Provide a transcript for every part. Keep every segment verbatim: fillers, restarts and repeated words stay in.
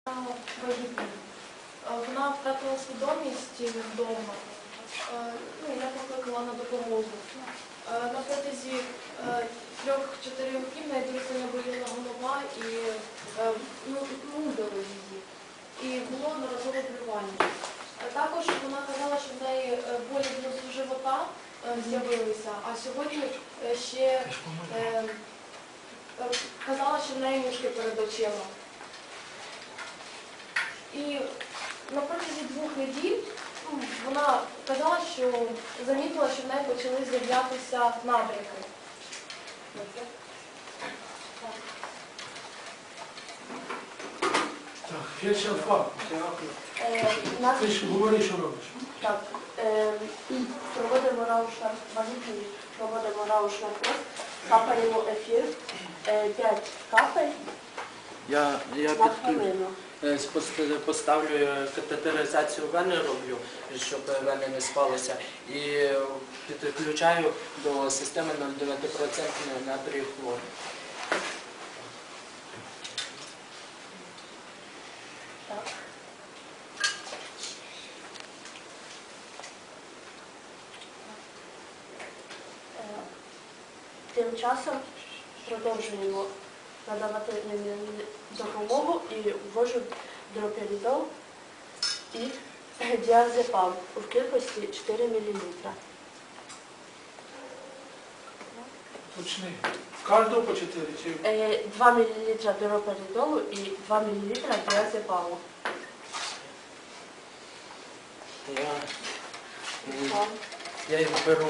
Вагітна. Вона втратила свідомість вдома. Ну, я покликала на допомогу. На протязі трьох-чотирьох днів в неї дуже сильно боліла голова і ну, нудили її. І було одноразове блювання. Також вона казала, що в неї болі внизу живота з'явилися, а сьогодні ще е, казала, що в неї мішки перед очима. І на протязі двох неділь вона казала, що замітила, що в неї почали з'являтися набряки. Так, фельдшер факт. Ти ж говори, що робиш. Так, е, проводимо раушна вагітний, проводимо раушна пост, капаємо ефір, е, п'ять капель Я, я на підключ... хвилину. поставлю катетеризацію вени роблю, щоб вени не спалися, і підключаю до системи нуль цілих дев'ять відсотка натрію хлор. Так. Е, Тим часом продовжуємо надавати допомогу і ввожу дропіалідол і діазепам у кількості чотири мілілітра. Почни. Кожного по чотири? Чи... два мілілітра дропіалідолу і два мілілітра діазепаму. Я, я їх беру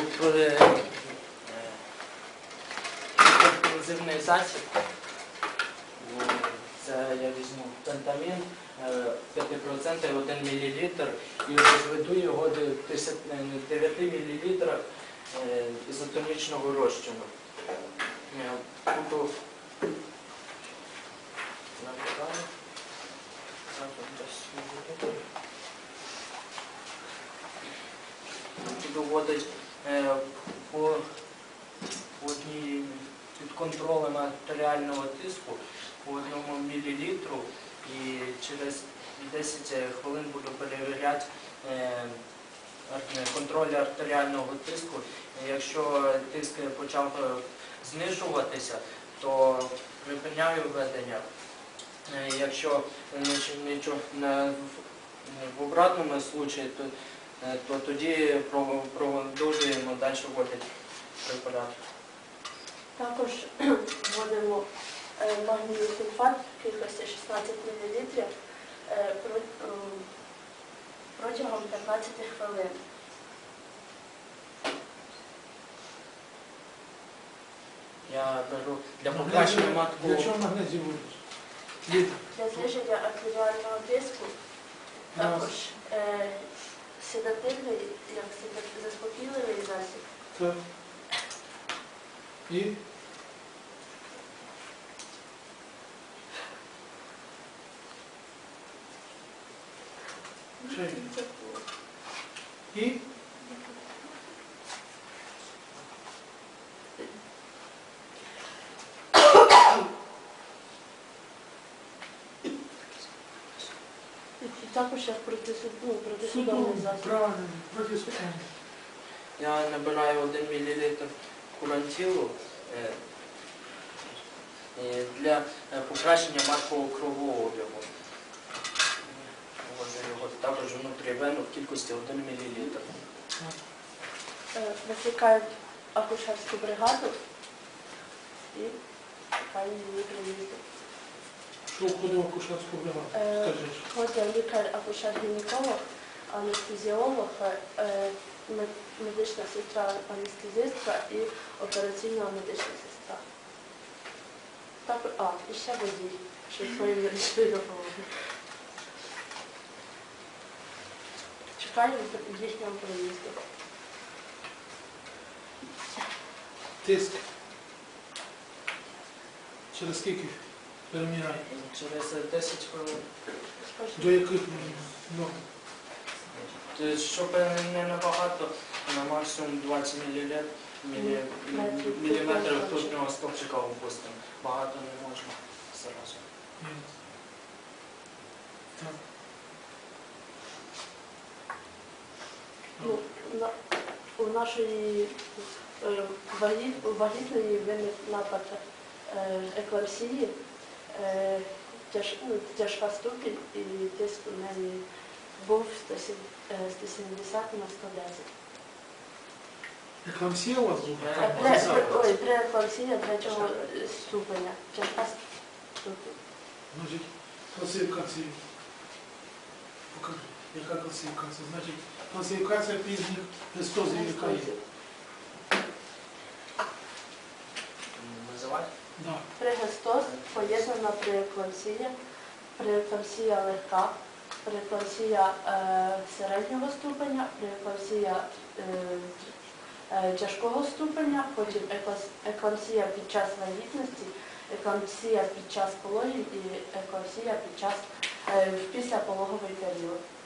інклюзивний засіб. Це я візьму пентамін п'ять відсотків один мілілітр і розведу його до дев'ять мілілітрів ізотонічного розчину. Буду набираю. Буду вводити по одній під контролем артеріального тиску по одному мілілітру і через десять хвилин буду перевіряти контроль артеріального тиску. Якщо тиск почав знижуватися, то припиняю введення. Якщо нічого не в обратному випадку, то, то тоді продовжуємо далі вводити препарат. Також вводимо магнійний сульфат в кількості шістнадцять мілілітрів протягом п'ятнадцяти хвилин. Я беру для покращення матку. Для чого магнезій будеш? Для зниження артеріального тиску, також е, седативний, як заспокійливий засіб. Так. І? Ще є. І? І також як протисудомний засіб. Правильно, протисудомний. Я набираю один мілілітр курантилу для покращення маткового кровообігу. Його також внутрі вену в кількості один мілілітр. Викликають акушерську бригаду і хай її приїде. Що входить в акушерську бригаду? Скажи. Входить лікар, акушер-гінеколог, анестезіолог, медична сестра, анестезистка і операційна медична сестра. Так, а, і ще водій, що своєю медичною допомогою. Чекаємо їхнього приїзду. Тиск. Через скільки переміряє? Через десять хвилин. До яких норм? Щоб не набагато, на максимум двадцять міліметрів ртутного стовпчика опустимо. Багато не можна зразу. Так. Ну, на, у нашої е, вагі- у вагітної виник напад е, еклемсії, е, тяж, ну, тяжка ступінь і тиск у неї був сто сімдесят на сто десять. Екламсія у вас була? Е, При, при, ой, прееклемсія третього ступеня. Тяжка ступінь. Значить, класифікація. Покажи, яка класифікація? Значить, класифікація пізніх гестозів, яка є? Називати? Да. Пригестоз поєднана прееклемсія, прееклемсія легка, прееклемсія е, середнього ступеня, прееклемсія е, е, тяжкого ступеня, потім еклас- еклемсія під час вагітності, еклемсія під час пологів і еклемсія під час е, в післяпологовий період.